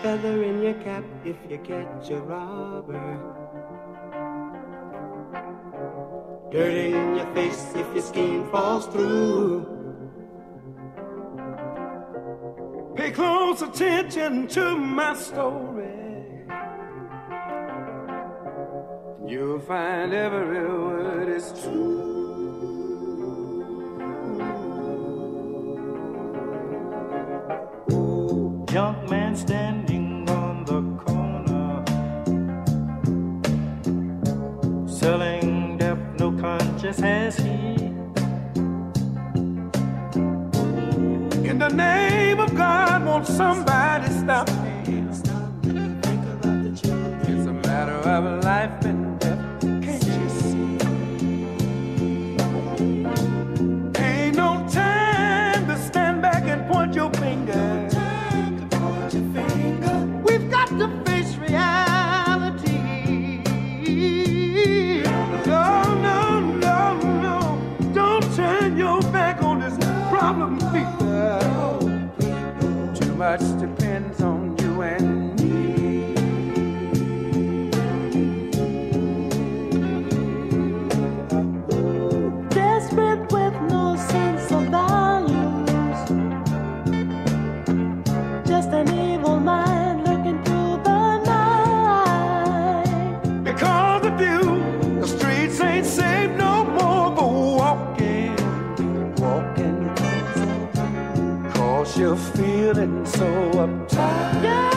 feather in your cap if you catch a robber. Dirt in your face if your scheme falls through. Pay close attention to my story. You'll find every word is true. Young man standing on the corner, selling deaf, no conscience has he. In the name of God, won't somebody stop me? Think about the children. It's a matter of life and death. Can't you see? Ain't no time to stand back and point your finger. We've got to face reality. No, no, no, no. Don't turn your back on this problem, people. Too much depends on you and me. Desperate with no sense of values, just an evil mind looking through the night. Because of you, the streets ain't safe no more for walking. Cause you're feeling so uptight. Yeah.